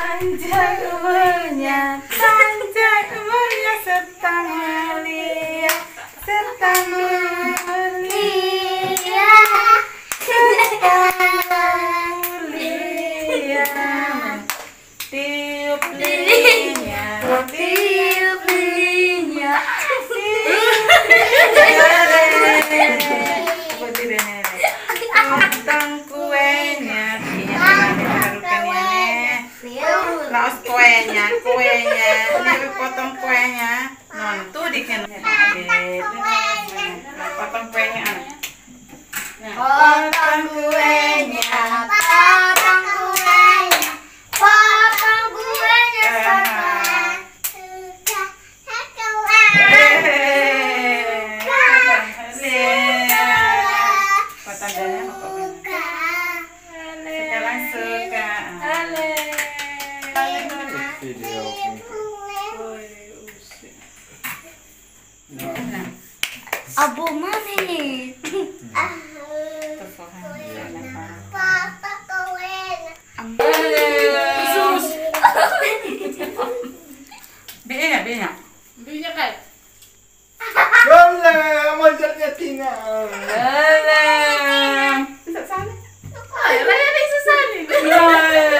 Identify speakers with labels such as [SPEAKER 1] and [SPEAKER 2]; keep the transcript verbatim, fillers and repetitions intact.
[SPEAKER 1] Panjang umurnya, panjang umurnya serta mulia, serta mulia, serta mulia. Tiup lilinnya, tiup lilinnya. Seperti nenek. Potong kuenya, laos kuenya, kuenya, ini potong kuenya, non tuh diken, potong kuenya, potong kuenya, potong kuenya, potong kuenya, potong sekarang suka,
[SPEAKER 2] video
[SPEAKER 3] Abu mami. Papa kawin.
[SPEAKER 1] Sus. Binya, binya.
[SPEAKER 4] Binya kan?
[SPEAKER 2] Wala, manjatnya tinggal.
[SPEAKER 1] Alam. Bisa sana.
[SPEAKER 4] Ay, raya na isa sani.
[SPEAKER 1] Ay.